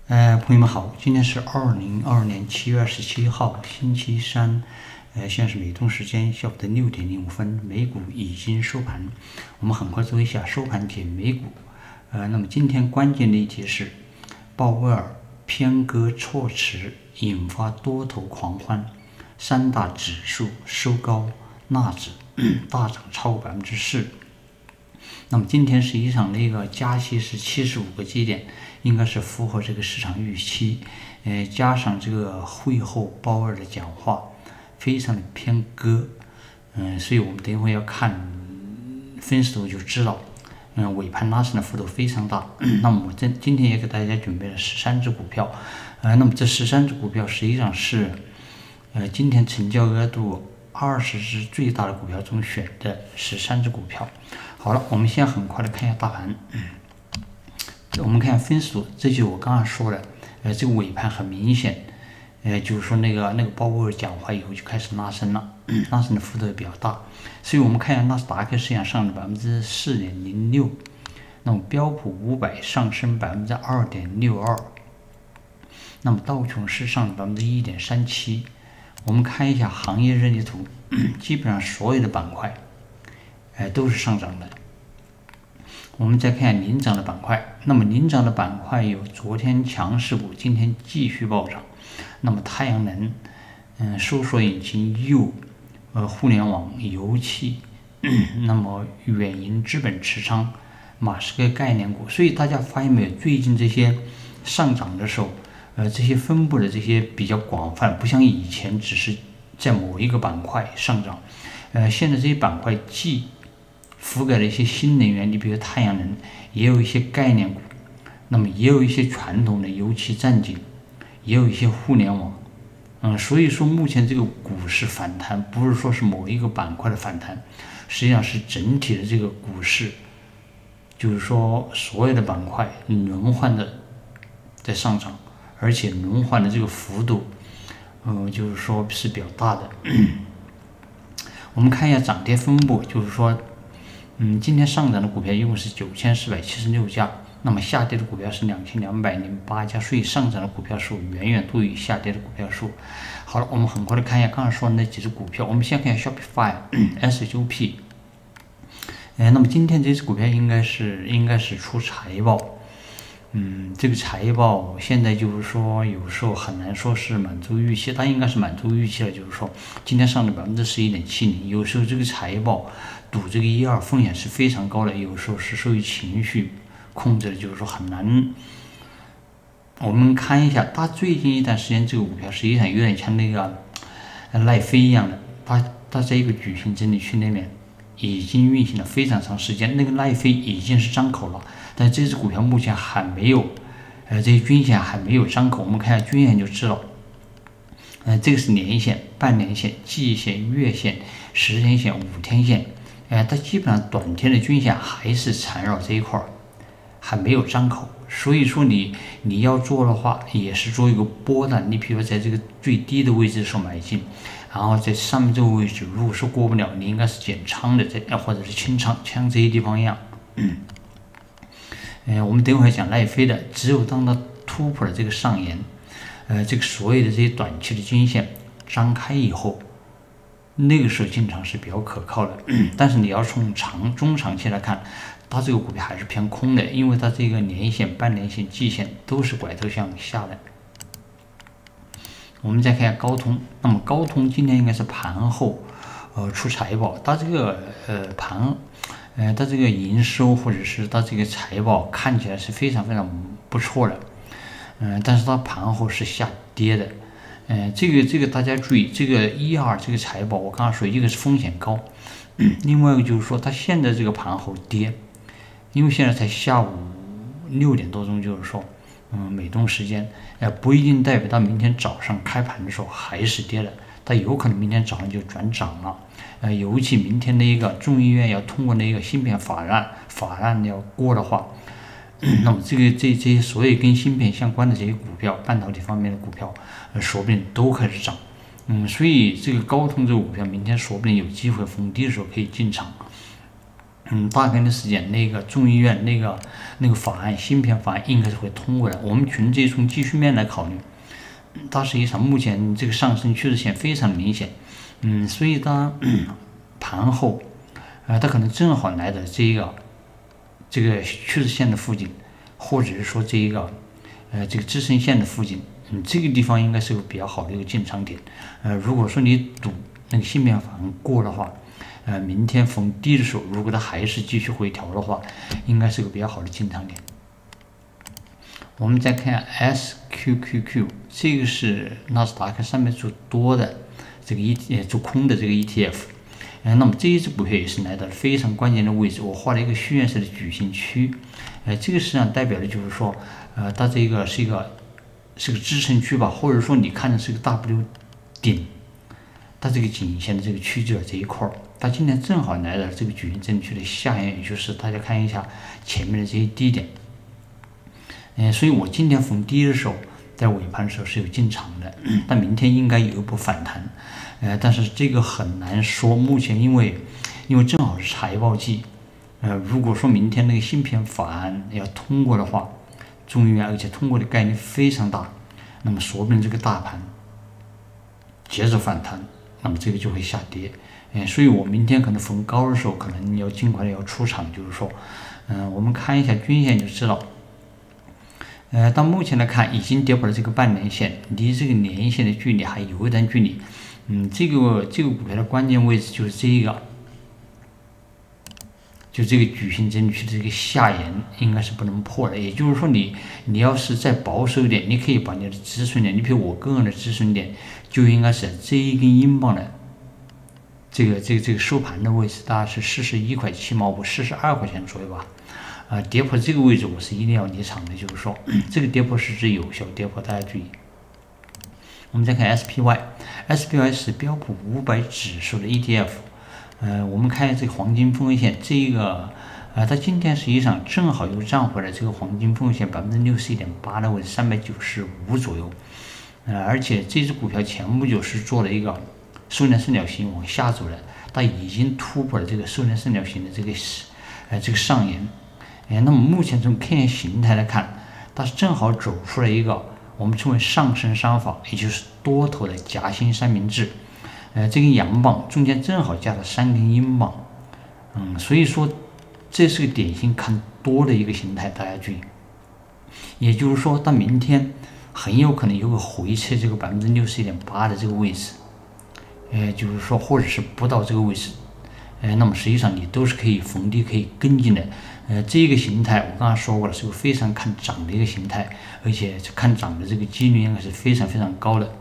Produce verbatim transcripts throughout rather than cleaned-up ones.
呃，朋友们好，今天是二零二二年七月二十七号，星期三。呃，现在是美东时间下午的六点零五分，美股已经收盘。我们很快做一下收盘解美股。呃，那么今天关键的一节是鲍威尔偏鸽措辞引发多头狂欢，三大指数收高，纳指大涨超过百分之四。那么今天实际上那个加息是七十五个基点，应该是符合这个市场预期。呃，加上这个会后鲍威尔的讲话非常的偏鸽，嗯、呃，所以我们等一会要看分时图就知道，嗯、呃，尾盘拉升的幅度非常大。那么我这今天也给大家准备了十三只股票，呃，那么这十三只股票实际上是，呃，今天成交额度二十只最大的股票中选的十三只股票。好了，我们先很快的看一下大盘。我们看分时图，这就是我刚刚说的，呃，这个尾盘很明显，呃，就是说那个那个鲍威尔讲话以后就开始拉升了，拉升的幅度也比较大，所以我们看一下纳斯达克实际上上了百分之四点零六，那么标普五百上升百分之二点六二，那么道琼斯上了百分之一点三七。我们看一下行业日历图，基本上所有的板块，呃，都是上涨的。我们再看领涨的板块，那么领涨的板块有昨天强势股，今天继续暴涨。那么太阳能、嗯，搜索引擎、铀、呃，互联网、油气，那么远银资本持仓，马斯克概念股。所以大家发现没有，最近这些上涨的时候，呃，这些分布的这些比较广泛，不像以前只是在某一个板块上涨，呃，现在这些板块既覆盖了一些新能源，你比如太阳能，也有一些概念股，那么也有一些传统的油气战警，也有一些互联网，嗯，所以说目前这个股市反弹不是说是某一个板块的反弹，实际上是整体的这个股市，就是说所有的板块轮换的在上涨，而且轮换的这个幅度，嗯，就是说是比较大的。我们看一下涨跌分布，就是说。嗯，今天上涨的股票一共是九千四百七十六家，那么下跌的股票是两千两百零八家，所以上涨的股票数远远多于下跌的股票数。好了，我们很快的看一下刚才说的那几只股票，我们先看一下 Shopify、S H O P。呃，那么今天这只股票应该是应该是出财报。嗯，这个财报现在就是说有时候很难说是满足预期，它应该是满足预期了，就是说今天上了百分之十一点七零，有时候这个财报赌这个一二风险是非常高的，有时候是受于情绪控制的，就是说很难。我们看一下，它最近一段时间这个股票实际上有点像那个奈飞一样的，它它在一个矩形整理区里面已经运行了非常长时间，那个奈飞已经是张口了，但这只股票目前还没有，呃，这些均线还没有张口。我们看一下均线就知道，呃，这个是年线、半年线、季线、月线、十天线、五天线，呃，它基本上短天的均线还是缠绕这一块儿，还没有张口。所以说你你要做的话，也是做一个波段，你比如在这个最低的位置的时候买进。然后在上面这个位置，如果说过不了，你应该是减仓的，在或者是清仓，像这些地方一样。嗯，呃，我们等会儿讲奈飞的，只有当它突破了这个上沿，呃，这个所有的这些短期的均线张开以后，那个时候进场是比较可靠的。但是你要从长中长期来看，它这个股票还是偏空的，因为它这个年线、半年线、季线都是拐头向下的。我们再看一下高通，那么高通今天应该是盘后，呃，出财报，它这个呃盘，呃，它这个营收或者是它这个财报看起来是非常非常不错的，嗯、呃，但是它盘后是下跌的，呃，这个这个大家注意，这个一二这个财报，我刚刚说一个是风险高，嗯、另外一个就是说它现在这个盘后跌，因为现在才下午六点多钟，就是说。嗯，美东时间，呃，不一定代表到明天早上开盘的时候还是跌的，它有可能明天早上就转涨了。呃，尤其明天的一个众议院要通过那个芯片法案，法案要过的话，嗯、那么这个这这些所有跟芯片相关的这些股票，半导体方面的股票，呃，说不定都开始涨。嗯，所以这个高通这个股票明天说不定有机会逢低的时候可以进场。 嗯，大概的时间，那个众议院那个那个法案，芯片法案应该是会通过的。我们纯粹从技术面来考虑，它实际上目前这个上升趋势线非常明显，嗯，所以它盘后，呃，它可能正好来到这一个这个趋势线的附近，或者是说这一个呃这个支撑线的附近，嗯，这个地方应该是个比较好的一个进场点。呃，如果说你赌那个芯片法案过的话，呃，明天逢低的时候，如果它还是继续回调的话，应该是个比较好的进场点。我们再看 S Q Q Q， 这个是纳斯达克上面做多的这个 E 呃做空的这个 E T F， 呃，那么这一只股票也是来到了非常关键的位置，我画了一个虚线式的矩形区，呃，这个实际上代表的就是说，呃，它这个是一个是个支撑区吧，或者说你看的是个 W 顶。它这个颈线的这个区间这一块儿，它今天正好来到这个矩形阵区的下沿，也就是大家看一下前面的这些低点。嗯、呃，所以我今天逢低的时候，在尾盘的时候是有进场的，但明天应该有一波反弹。呃，但是这个很难说，目前因为因为正好是财报季，呃，如果说明天那个芯片法案要通过的话，众议院而且通过的概率非常大，那么说不定这个大盘接着反弹。那么这个就会下跌，嗯，所以我明天可能逢高的时候，可能要尽快的要出场，就是说，嗯，我们看一下均线就知道，呃，到目前来看，已经跌破了这个半年线，离这个年线的距离还有一段距离，嗯，这个这个股票的关键位置就是这一个，就这个矩形阵区的这个下沿应该是不能破的，也就是说你你要是再保守一点，你可以把你的止损点，你比如我个人的止损点。就应该是这一根英镑的这个这个这个收盘的位置，大概是四十一块七毛五，四十二块钱左右吧。啊、呃，跌破这个位置，我是一定要离场的，就是说这个跌破是指有效跌破，大家注意。我们再看 S P Y，S P Y 是标普五百指数的 E T F。呃，我们看这个黄金分位线，这一个呃，它今天实际上正好又站回了这个黄金分位线百分之六十一点八的位置，三百九十五左右。呃，而且这只股票前不久是做了一个收敛三角形往下走的，它已经突破了这个收敛三角形的这个呃这个上沿，哎，那么目前从 K 线形态来看，它是正好走出了一个我们称为上升三法，也就是多头的夹心三明治，呃，这根阳棒中间正好夹了三根阴棒，嗯，所以说这是个典型看多的一个形态，大家注意，也就是说到明天。很有可能有个回撤这个百分之六十一点八的这个位置，呃，就是说或者是不到这个位置，呃，那么实际上你都是可以逢低可以跟进的，呃，这个形态我刚才说过了，是个非常看涨的一个形态，而且看涨的这个几率应该是非常非常高的。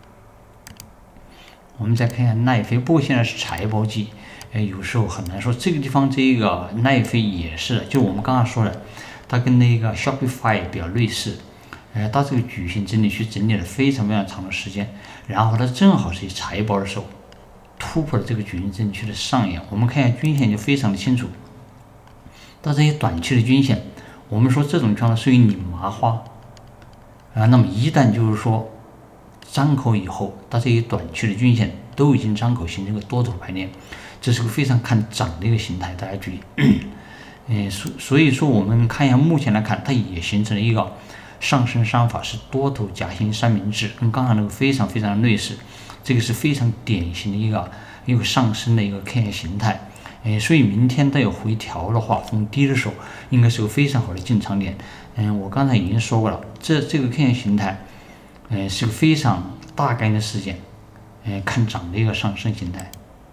我们再看一下奈飞，不过现在是财报季，呃，有时候很难说。这个地方这个奈飞也是，就我们刚刚说的，它跟那个 Shopify 比较类似。呃，它这个矩形整理区整理了非常非常长的时间，然后它正好是财报的时候突破了这个矩形整理区的上沿。我们看一下均线就非常的清楚。到这些短期的均线，我们说这种情况属于拧麻花啊。那么一旦就是说张口以后，它这些短期的均线都已经张口形成个多头排列，这是个非常看涨的一个形态，大家注意。嗯，所所以说我们看一下目前来看，它也形成了一个。上升三法是多头夹心三明治，跟刚才那个非常非常类似，这个是非常典型的一个一个上升的一个 K 线形态，哎，所以明天它有回调的话，逢低的时候应该是个非常好的进场点。嗯，我刚才已经说过了，这这个 K 线形态，嗯，是个非常大概的事件，嗯，看涨的一个上升形态。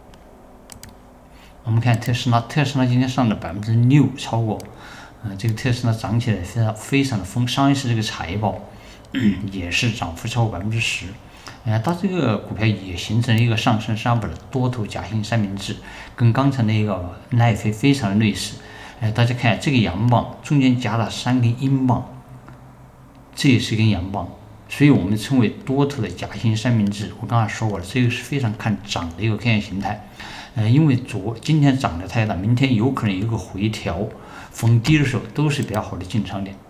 我们看特斯拉，特斯拉今天上了百分之六，超过。嗯、呃，这个特斯拉涨起来非常非常的疯，上一次这个财报、嗯、也是涨幅超过百分之十，呃，它这个股票也形成了一个上升三百的多头夹心三明治，跟刚才那个奈飞非常的类似。呃，大家看这个阳棒中间夹了三根阴棒，这也是一根阳棒，所以我们称为多头的夹心三明治。我刚才说过了，这个是非常看涨的一个 K 线形态。呃，因为昨今天涨得太大，明天有可能有个回调。逢低的时候都是比较好的进场点。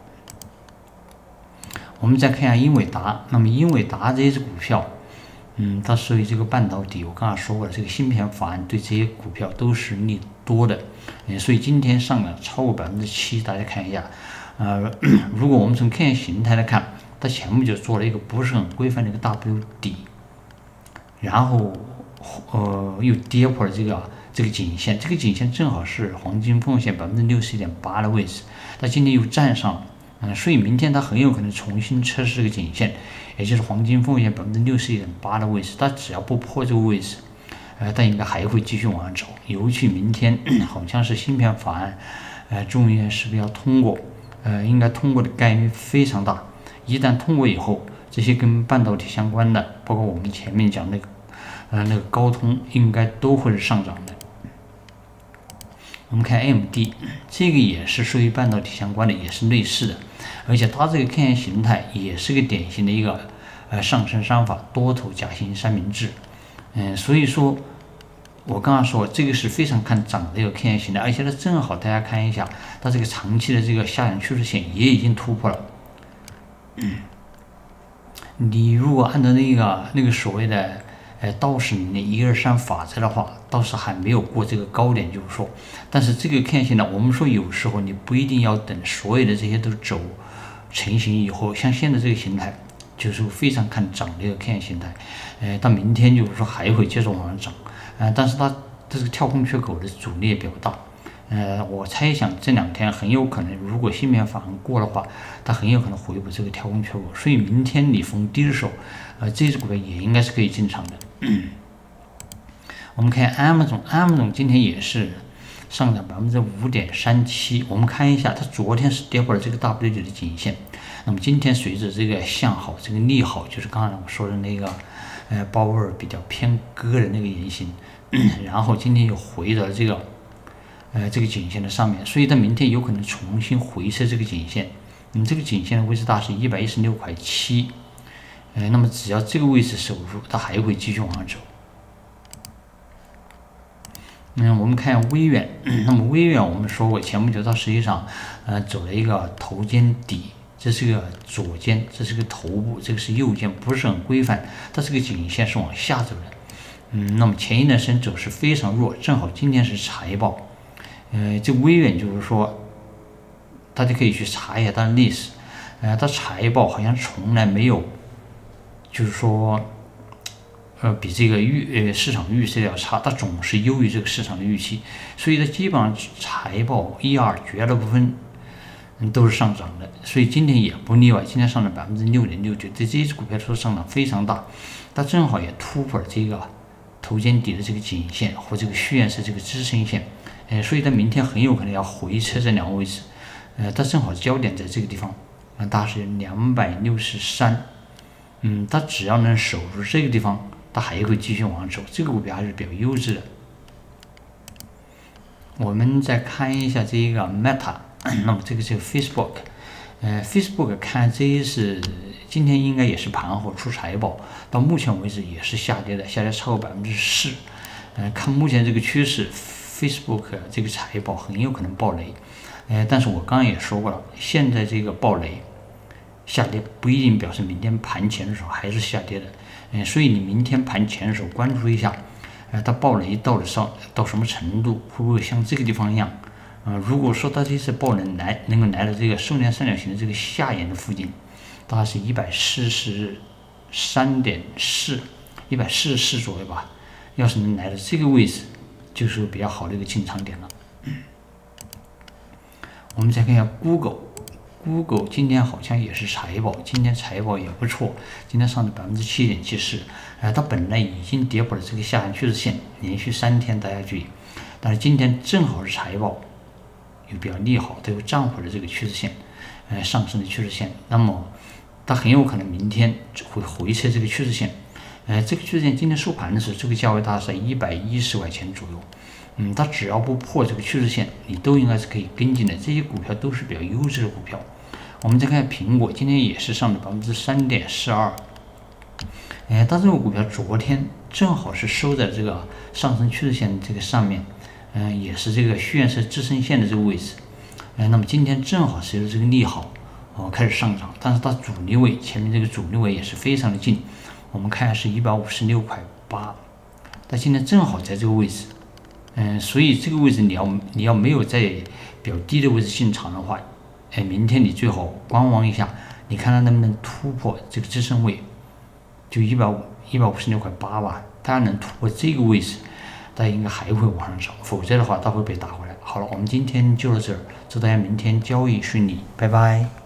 我们再看一下英伟达，那么英伟达这只股票，嗯，它属于这个半导体，我刚才说过了，这个芯片法案对这些股票都是利多的，嗯，所以今天上涨超过百分之七，大家看一下，呃，如果我们从 K 线形态来看，它前面就做了一个不是很规范的一个 W 底，然后呃又跌破了这个这个颈线，这个颈线正好是黄金锋线百分之六十一点八的位置，它今天又站上了。嗯，所以明天它很有可能重新测试这个颈线，也就是黄金锋线百分之六十一点八的位置。它只要不破这个位置，呃，它应该还会继续往上走。尤其明天好像是芯片法案，呃，众议院是不是要通过？呃，应该通过的概率非常大。一旦通过以后，这些跟半导体相关的，包括我们前面讲那个，呃，那个高通，应该都会是上涨的。我们看 A M D， 这个也是属于半导体相关的，也是类似的，而且它这个 K 线形态也是个典型的一个呃上升三法多头夹心三明治，嗯，所以说我刚刚说这个是非常看涨的一个 K 线形态，而且它正好大家看一下，它这个长期的这个下降趋势线也已经突破了，嗯，你如果按照那个那个所谓的呃，道氏里的一二三法则的话，倒是还没有过这个高点，就是说，但是这个 K 线呢，我们说有时候你不一定要等所有的这些都走成型以后，像现在这个形态，就是非常看涨的一个 K 线形态，呃，到明天就是说还会接着往上涨，呃，但是它这个跳空缺口的阻力也比较大，呃，我猜想这两天很有可能，如果芯片法案过的话，它很有可能回补这个跳空缺口，所以明天你逢低的时候，呃，这只股票也应该是可以进场的。我们看 Amazon，Amazon 今天也是上涨百分之五点三七。我们看一下，它昨天是跌破了这个 W 底的颈线，那么今天随着这个向好，这个利好，就是刚才我说的那个，呃，鲍威尔比较偏鸽的那个言行，然后今天又回到了这个，呃，这个颈线的上面，所以它明天有可能重新回测这个颈线。嗯，这个颈线的位置大是一百一十六块七。呃，那么只要这个位置守住，它还会继续往上走。嗯，我们看微软，那么微软我们说过，前不久它实际上，呃，走了一个头肩底，这是个左肩，这是个头部，这个是右肩，不是很规范，它这个颈线是往下走的。嗯，那么前一段时间走势非常弱，正好今天是财报，呃，这微软就是说，大家可以去查一下它的历史，呃，它财报好像从来没有。就是说，呃，比这个预呃市场预测要差，它总是优于这个市场的预期，所以它基本上财报一二绝大部分嗯都是上涨的，所以今天也不例外，今天上涨百分之六点六九，对这一只股票说上涨非常大，它正好也突破了这个头肩底的这个颈线和这个虚线是这个支撑线，呃，所以它明天很有可能要回撤这两个位置，呃，它正好焦点在这个地方，啊，大是两百六十三。嗯，它只要能守住这个地方，它还会继续往上走。这个股票还是比较优质的。我们再看一下这一个 Meta， 那么这个是 Facebook， 呃 ，Facebook 看这一是今天应该也是盘后出财报，到目前为止也是下跌的，下跌超过百分之四。呃，看目前这个趋势 ，Facebook 这个财报很有可能爆雷。呃，但是我刚刚也说过了，现在这个爆雷。下跌不一定表示明天盘前的时候还是下跌的，嗯，所以你明天盘前的时候关注一下，呃，它爆雷到了上到什么程度，会不会像这个地方一样，呃，如果说它这次爆能来能够来到这个收敛三角形的这个下沿的附近，大概是一百四十三点四，一百四十四左右吧，要是能来到这个位置，就是比较好的一个进场点了。我们再看一下 Google。Google 今天好像也是财报，今天财报也不错，今天上涨百分之七点七四，呃，它本来已经跌破了这个下降趋势线，连续三天大家注意，但是今天正好是财报，又比较利好，它又站回了这个趋势线，呃，上升的趋势线，那么它很有可能明天会回撤这个趋势线，呃，这个趋势线今天收盘的时候，这个价位大概在一百一十块钱左右。嗯，它只要不破这个趋势线，你都应该是可以跟进的。这些股票都是比较优质的股票。我们再看苹果，今天也是上涨百分之三点四二。哎，它这个股票昨天正好是收在这个上升趋势线这个上面，嗯、呃，也是这个虚线是支撑线的这个位置。哎、呃，那么今天正好是由这个利好，哦开始上涨，但是它主力位前面这个主力位也是非常的近。我们看是一百五十六块八，它今天正好在这个位置。 嗯，所以这个位置你要你要没有在比较低的位置进场的话，哎，明天你最好观望一下，你看它能不能突破这个支撑位，就一百五一百五十六块八吧，它要能突破这个位置，它应该还会往上涨，否则的话它会被打回来。好了，我们今天就到这儿，祝大家明天交易顺利，拜拜。